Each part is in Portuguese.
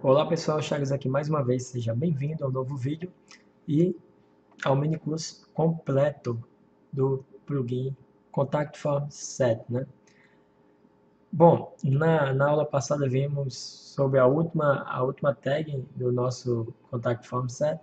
Olá pessoal, Chagas aqui mais uma vez, seja bem-vindo ao novo vídeo e ao mini curso completo do plugin Contact Form Set, né? Bom, na aula passada vimos sobre a última tag do nosso Contact Form Set.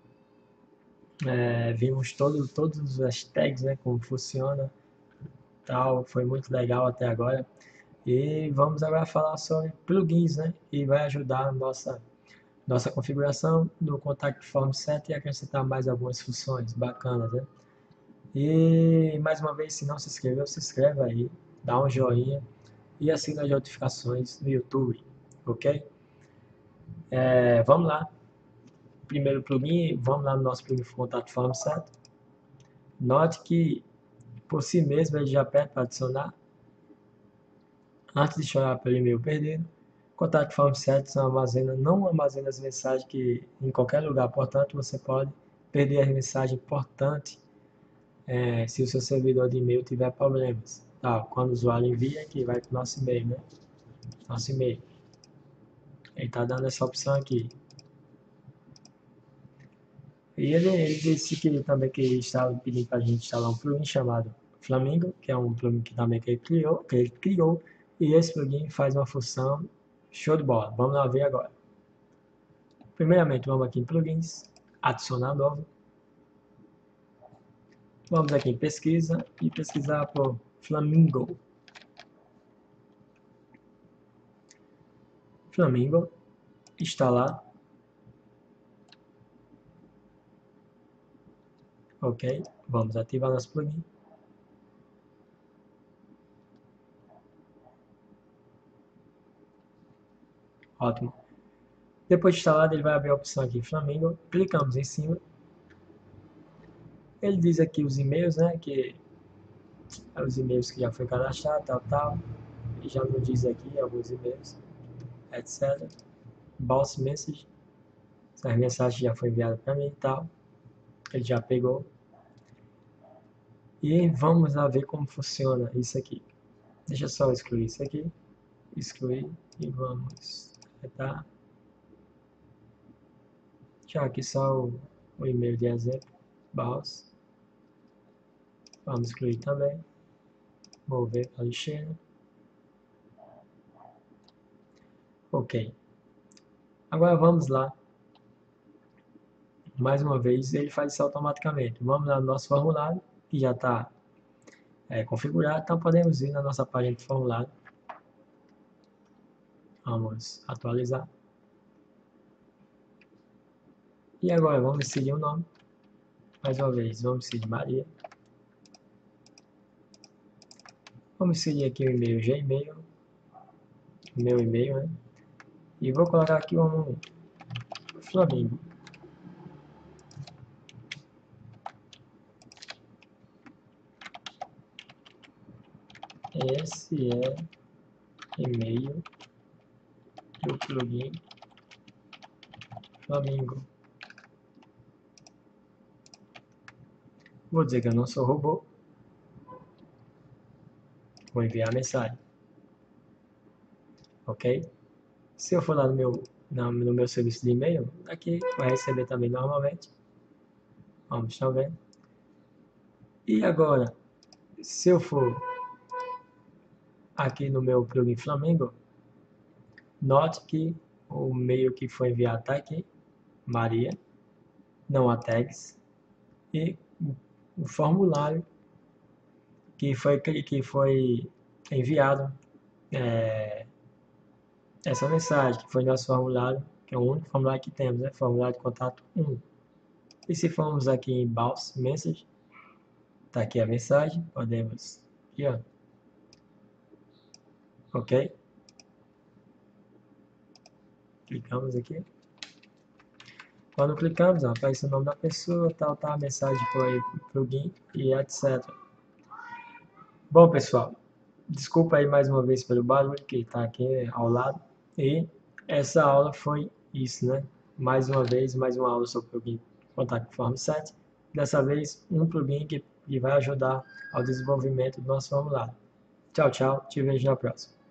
Vimos todas as tags, né, como funciona, tal, foi muito legal até agora. E vamos agora falar sobre plugins, né, que vai ajudar a nossa configuração no Contact Form Set e acrescentar mais algumas funções bacanas, né? E mais uma vez, se não se inscreveu, se inscreva aí, dá um joinha e assina as notificações no YouTube, ok? Vamos lá. Primeiro plugin, vamos lá no nosso plugin Contact Form Set. Note que por si mesmo ele já pede para adicionar. Antes de chorar pelo e-mail perdido, Contact Form Set não armazena as mensagens que em qualquer lugar, portanto você pode perder as mensagens importantes se o seu servidor de e-mail tiver problemas. Tá, quando o usuário envia, que vai para o nosso e-mail, né? Nosso e-mail. Ele está dando essa opção aqui. E ele disse que também que ele estava pedindo para a gente instalar um plugin chamado Flamingo, que é um plugin que também que ele criou, e esse plugin faz uma função show de bola. Vamos lá ver agora. Primeiramente, vamos aqui em plugins, adicionar novo. Vamos aqui em pesquisa e pesquisar por Flamingo. Flamingo, instalar. Ok, vamos ativar nosso plugin. Ótimo. Depois de instalado, ele vai abrir a opção aqui Flamingo. Clicamos em cima. Ele diz aqui os e-mails, né? Que é os e-mails que já foi cadastrado, tal. E já nos diz aqui alguns e-mails, etc. Bounce message. Essas mensagens já foi enviada para mim e tal. Ele já pegou. E vamos lá ver como funciona isso aqui. Deixa eu só excluir isso aqui. Excluir e vamos deletar. Já aqui só o e-mail de exemplo. Bounce. Vamos excluir também. Vou ver para a lixeira. Ok. Agora vamos lá. Mais uma vez, ele faz isso automaticamente. Vamos lá no nosso formulário, que já está configurado. Então podemos ir na nossa página de formulário. Vamos atualizar. E agora vamos inserir o nome. Mais uma vez, vamos inserir Maria. Vamos inserir aqui o e-mail Gmail. Meu e-mail, né? E vou colocar aqui um Flamingo. Esse é e-mail do plugin Flamingo. Vou dizer que eu não sou robô. Vou enviar a mensagem. Ok? Se eu for lá no meu serviço de e-mail, aqui vai receber também normalmente. Vamos, estão vendo? E agora, se eu for aqui no meu plugin Flamingo, note que o e-mail que foi enviado está aqui, Maria, não há tags, e o formulário que foi enviado, essa mensagem, que foi nosso formulário, que é o único formulário que temos, né? Formulário de contato 1. E se formos aqui em Bounce Message, tá aqui a mensagem, podemos, aqui ó, ok? Clicamos aqui. Quando clicamos, ó, aparece o nome da pessoa, tal, a mensagem foi plugin e etc. Bom, pessoal, desculpa aí mais uma vez pelo barulho que está aqui ao lado. E essa aula foi isso, né? Mais uma vez, mais uma aula sobre o plugin Contact Form Set. Dessa vez, um plugin que vai ajudar ao desenvolvimento do nosso formulário. Tchau, tchau. Te vejo na próxima.